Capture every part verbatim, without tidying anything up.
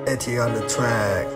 AT on the track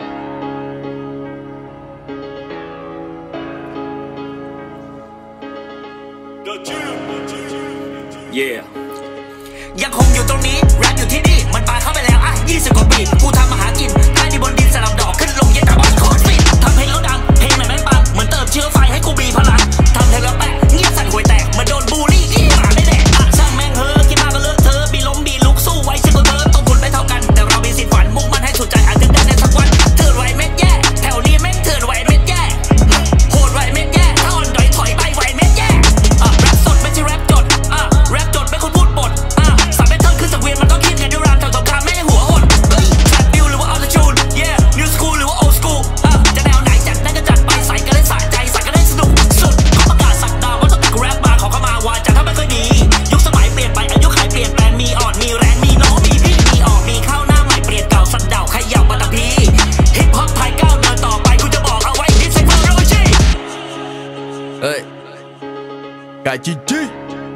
yeah ยังคงอยู่ตรงนี้แรปอยู่ที่นี่มันปาเข้าไปแล้วอ่ะยี่สิบกว่าปีกูทำมาหากินใต้ดินบนดินสลับดอกขึ้นลงเย็นตาบอลโคตรฟินทำเพลงแล้วดังเพลงไหนแม่งปังเหมือนเติมเชื้อไฟให้กูมีพลังทำเพลงแล้วแปะเงียบสั่นหวยแตกมันโดนบูลลี่ที่หมาไม่แดกอ่ะช่างแม่งเฮ้อคิดมากก็เลอะเธอบีล้มบีลุกสู้ไว้เช่นตัวเธอต้องทุนไม่เท่ากันแต่เรามีสิทธิ์ฝันมุ่งมั่นให้สุดใจอาจจะได้ในสักวันเถื่อนไหวเม็ดแย่แถวนี้แม่งเถื่อนไหวเม็ดแย่โหดไหวเม็ดแย่ถ้าอ่อนดอยถอยไปไหวเม็ดแย่อ่ะแรปสดไม่ใช่แรปจดอ่ะแรปจดไม่คนพูดบทอ่ะสับเป็นต้นคือสังเวียนมันต้องคิดไงด้วยรามแถวสงครามไม่ให้หัวหดแฟลตบิวหรือว่าออโตจูน yeah new school หรือว่า old school อ่ะจะแนวไหนจัดนั่นก็จัดไปใส่กันได้สะใจใส่กันได้สนุกสุดขอประกาศสักดาวว่าตั้งแต่กูแรปมาขอเข้ามาวาจาถ้าไม่เคยดียุคสมัยเปลี่ยนไปอายุขัยเปลี่ยนแปลงมีอ่อนมีแรงมีน้องมีพี่มีออกมีเข้าหน้าใหม่เปลี่ยนเก่าสันดาวขยับมาตะพีฮิปฮอปไทยก้าวเดินต่อไปกูจะบอกเอาไว้ดิสเซอร์โรจีเฮ้ยกาจิจิ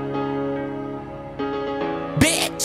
bitch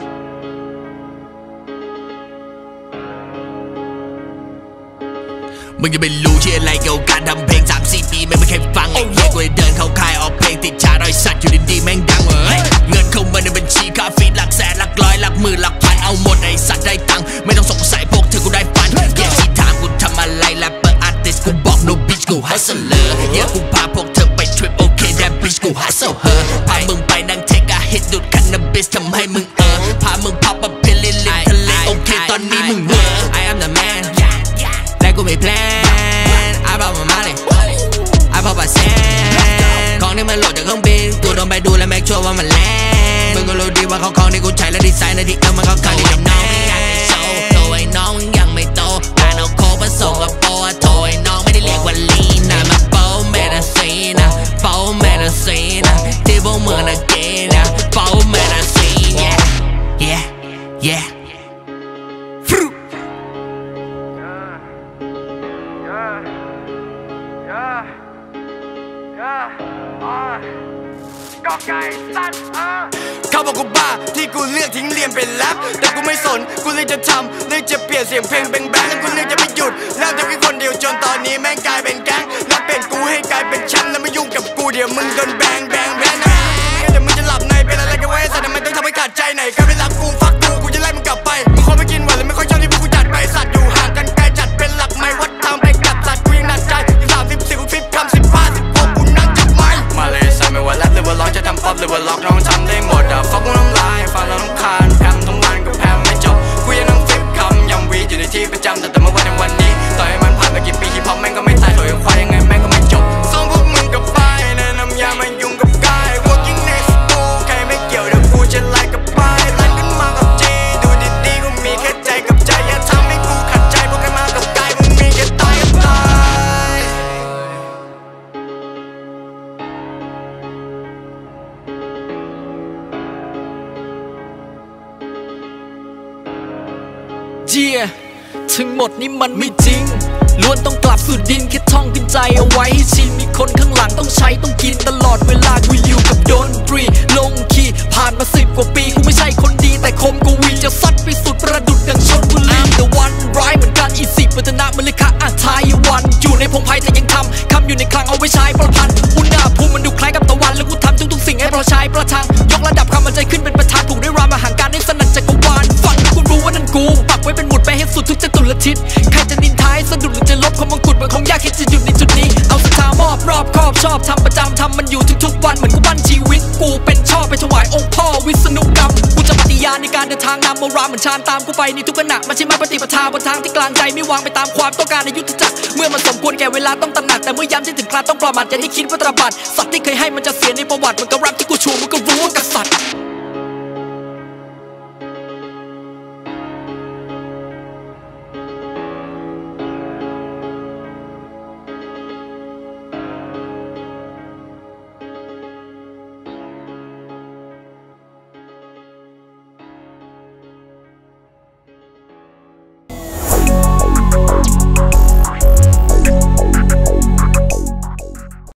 มึงจะไม่รู้ที่อะไรเกี่ยวกับการทำเพลง สามสี่ ปีไม่เคยฟังไอ้เหี้ยกูเดินเข้าค่ายออกเพลงติดชาร์ตไอ้สัตว์อยู่ดีๆแม่งดังเฮ้ยเงินเข้ามาในบัญชีค่าฟีดหลักแสนหลักร้อยหลักหมื่นหลักพันเอาหมดไอ้สัตว์ได้ตังค์ไม่ต้องสงสัยพวกเธอกูได้ฟันเหี้ยที่ถามกูทำอะไรแรปเปอร์อาร์ติสต์กูบอก no bitch กู hustler เหี้ยกูพาพวกเธอไปทริปโอเคแดม bitch กู hustle her พามึงไปนั่งเทคอะฮิตดูดคันนาบิสทำให้มึงเออพามึงพับมาเพลินลิมทะเลโอเคตอนนี้มึงเวอร์ I am the man และกูไม่แพลน I bought my money I bought my sand ของที่มันโหลดจากเครื่องบินกูต้องไปดูและแม็กชัวร์ว่ามันแลนด์มึงก็รู้ดีว่าเขาของที่กูใช้และดีไซน์ในที่เออมันเขาขายที่น้องไม่อยากจะโชว์โตไอ้น้องมึงยังไม่โตการเอาโค้กผสมกับโปะโถไอ้น้องไม่ได้เรียกว่าลีน่ะมันโปเมทาซีน่ะโปเมทาซีน่ะที่พวกมึงน่ะเกย์น่ะโปเมทาซีน่ะ yeah yeah ก็ไก่สัตว์เขาบอกกูบ้าที่กูเลือกทิ้งเรียนเป็นแรปแต่กูไม่สนกูเลยจะทำเลยจะเปลี่ยนเสียงเพลงแบงแบงแล้วกูเลยจะไม่หยุดแล้วแต่พี่คนเดียวจนตอนนี้แม่งกลายเป็นแก๊งแล้วเปลี่ยนกูให้กลายเป็นแชมป์แล้วไม่ยุ่งกับกูเดี๋ยวมึงโดนแบงแบงแบงนะเดี๋ยวมึงจะหลับในเป็นอะไรกันไว้สัตว์ทำไมต้องทำให้ขาดใจไหนการไม่รักกูฟักกูกูจะไล่มึงกลับไปมึงคงไม่กินหวานเลยไม่ค่อยชอบที่พวกกูจัดไปสัตว์อยู่ห่างกันไกลจัดเป็นหลักไม่วัดทางไปกลับสัตว์กูยังหนักใจยี่สามสิบสี่กูฟิตคำสิบห้าสิบหกกูนั่งจับไม้มาเลยสัตว์ไม่ว่าแรปหรือว่าร้องจะทำป๊อปหรือว่าล็อกน้องทำได้หมดอะฟักกูน้ำลายฟังแล้วน้ำคานแพมทั้งวันก็แพมไม่จบกูยังนั่งฟิกคำยังวีอยู่ในที่ประจำแต่แต่เมื่อวันในวันนี้ต่อให้มันผ่านมากี่ปีฮิปฮอปแม่งก็ไม่ตายถอยควายยังไงแม่งก็ไม่จบส่งพวกมึงกับไปแนะนำยามันยุ่งกับกาย working next to ใครไม่เกี่ยวเดี๋ยวกูจะไล่กับไปลั่นขึ้นมากับจีดูดีๆกูมีแค่ใจกับใจอย่าทำให้กูขัดใจพวกใครมากับกายมึงมีแค่ตายกับตายเจียทั้งหมดนี้มันไม่จริงล้วนต้องกลับสู่ดินแค่ท่องขึ้นใจเอาไว้ให้ชินมีคนข้างหลังต้องใช้ต้องกินตลอดเวลากูอยู่กับดนตรีลงคีย์ผ่านมาสิบกว่าปีกูไม่ใช่คนดีแต่คมกวีจะซัดไปสุดประดุจดังชนบุรีแต่วันร้ายเหมือนกันอีสิบวัฒนะมันเลยค่ะอาทายวันอยู่ในพงไพ่แต่ยังทำคำอยู่ในคลังเอาไว้ใช้ประพันธ์อุณหภูมิมันดูคล้ายกับตะวันแล้วกูทำทุกๆสิ่งให้เราใช้ประทังยกระดับความมั่นใจขึ้นเป็นประธานถูกด้วยรามห่างการให้สนั่นจักรวาลฟังกูรู้ว่านั่นกูปักไว้เป็นหมุดไปให้สุดทุกจตุรทิศใครจะนินทาให้สะดุดหรือจะลบของมังกรมันคงยากแค่จะหยุดในจุดนี้เอาศรัทธามอบรอบครอบชอบทำประจำทำมันอยู่ทุกๆวันเหมือนกูปั้นชีวิตกูเป็นชอบไปถวายองค์พ่อวิษณุกรรมกูจะปฏิญาณในการเดินทางนำโมราเหมือนชานตามกูไปในทุกขณะมันใช่มาปฏิปทาบนทางที่กลางใจไม่วางไปตามความต้องการในยุทธจักรเมื่อมันสมควรแก่เวลาต้องตระหนักแต่เมื่อย้ำที่ถึงคราต้องประมาทอย่าได้คิดว่าตระบัดสัตว์ที่เคยให้มันจะเสียในประวัติมันก็รับที่กูชู